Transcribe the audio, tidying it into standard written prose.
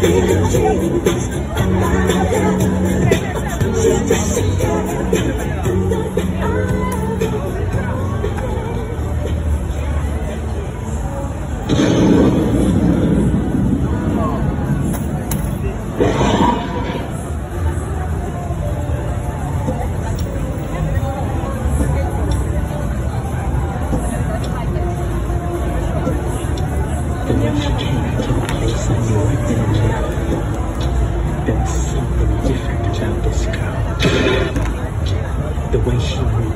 The way she came to the place I knew I'd been in there was something different about this girl. The way she moved.